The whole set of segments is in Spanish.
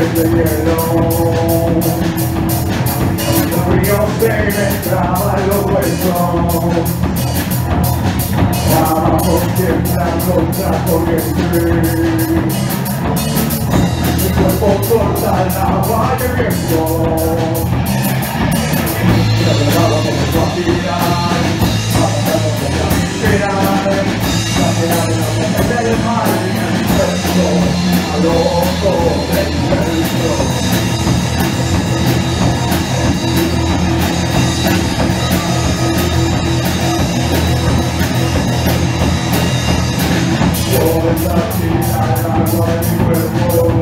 de hielo. Los ríos se me traban los huesos. Abajo tiembla contra corriente. Mi cuerpo corta el agua de viento. Acelerado por su actividad, avanzando por la espiral, acelerado del mar y el universo, a loco del universo. Yo desactivar el agua de mi cuerpo.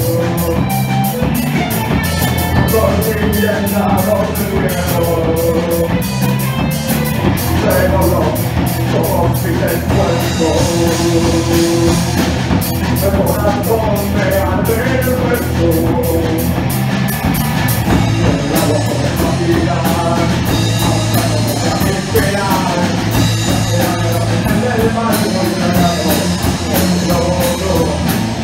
Soy llenado de hielo. Pero como si el cuerpo. El corazón me arde el resto. El agua por la fatigar, avanzando por la esperar. El mar muy dragado, el lodo.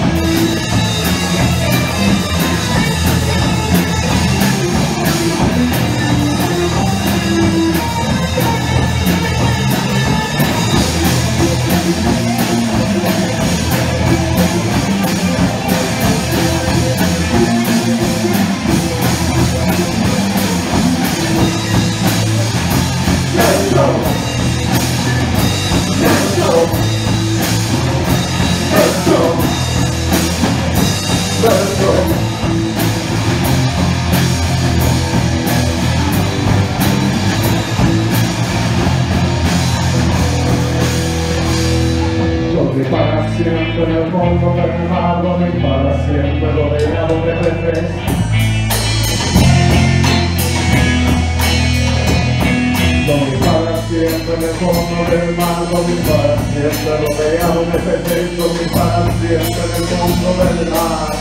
Para siempre en el fondo del mar, donde para siempre rodeado de peces. Donde para siempre en el fondo del mar, donde para siempre rodeado de peces. Donde para siempre en el fondo del mar.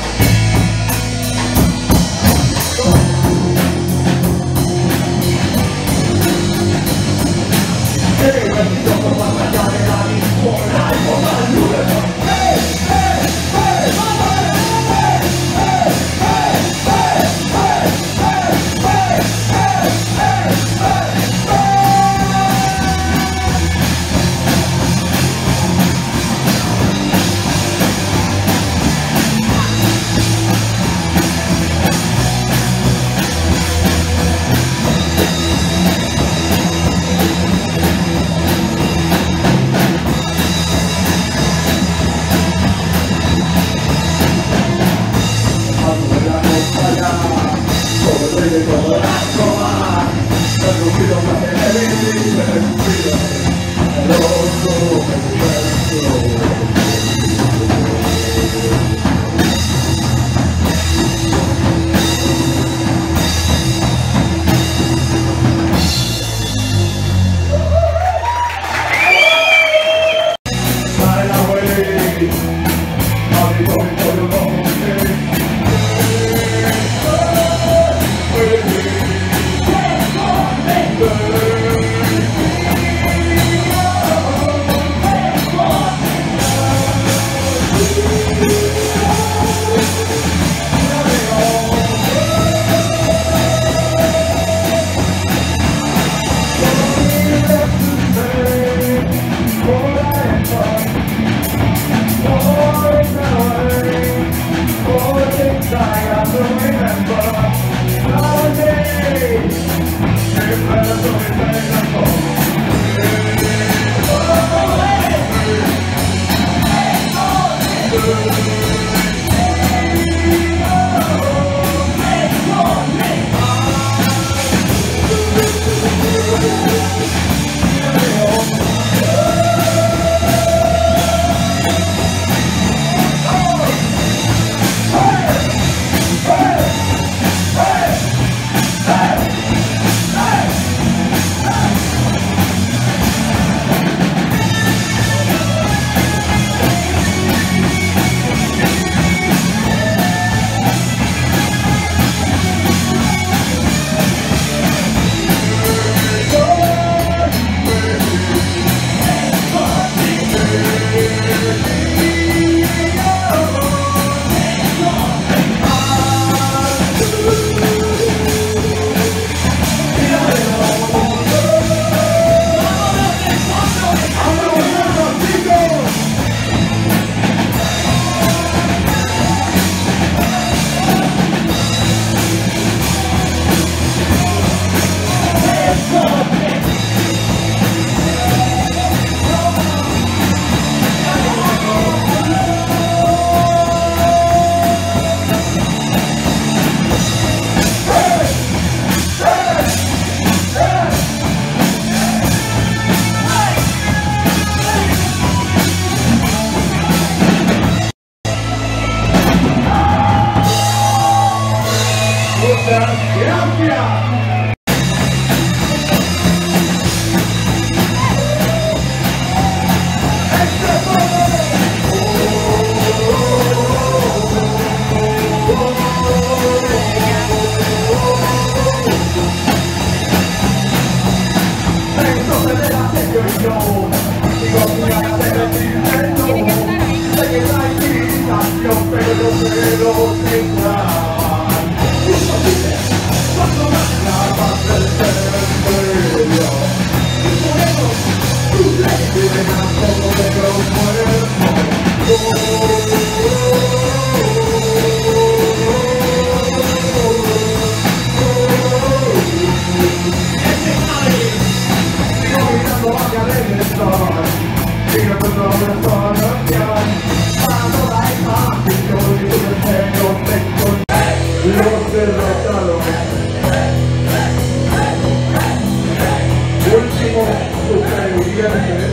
Los derrotados. Último superviviente.